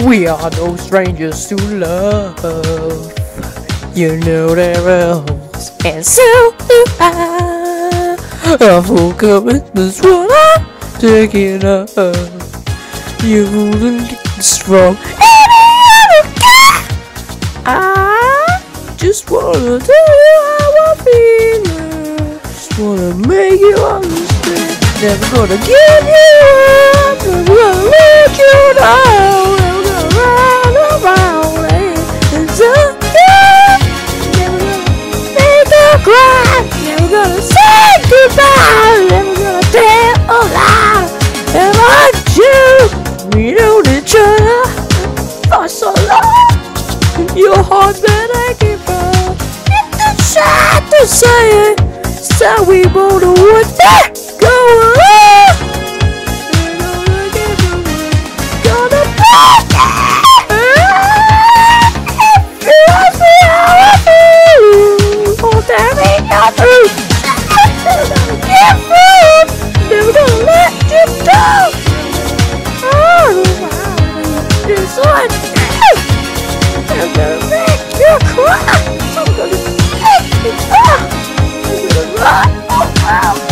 We are no strangers to love. You know there else, and so do I. A full commitment's what I'm taking up. You wouldn't get this from any other guy. I just wanna tell you how I feel. Just wanna make you understand. Never gonna give you up. Never gonna let you down. Never gonna run around and something. Never gonna make you cry. Never gonna say goodbye. Never gonna tell a lie. Never you. We know each other for so long. Your heart better keep on. It's shy to say it. So we both know what that going on. We're gonna get through it. Gonna break it. Feels me how I feel. Oh, tell me your truth. Never gonna get through. Never gonna let you down. This one, I'm gonna make you cry. I'm gonna make you cry. I'm gonna run around.